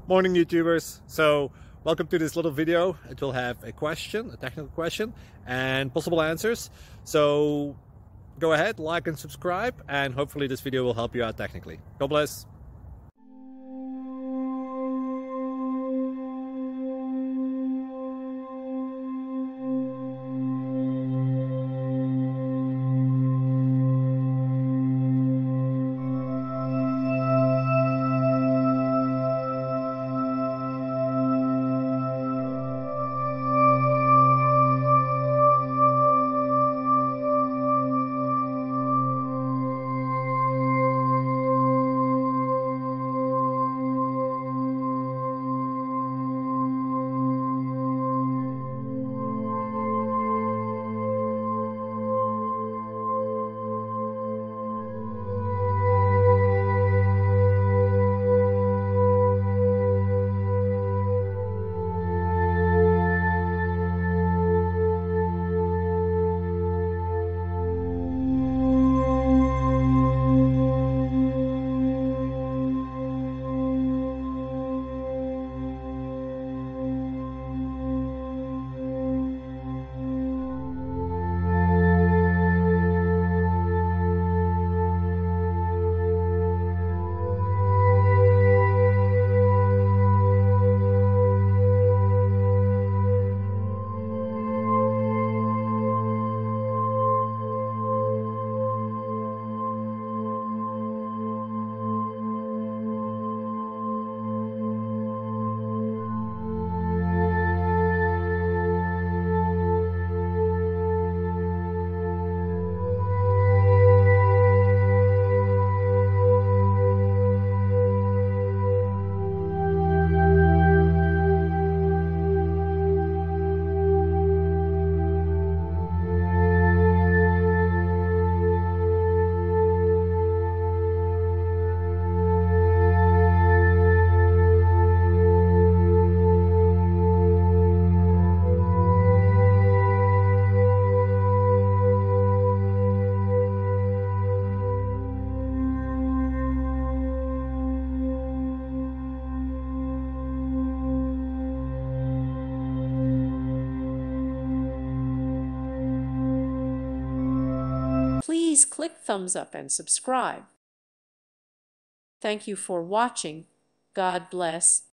Morning YouTubers. So welcome to this little video. It will have a question, a technical question, and possible answers. So go ahead, like and subscribe, and hopefully this video will help you out technically. God bless. Please click thumbs up and subscribe. Thank you for watching. God bless.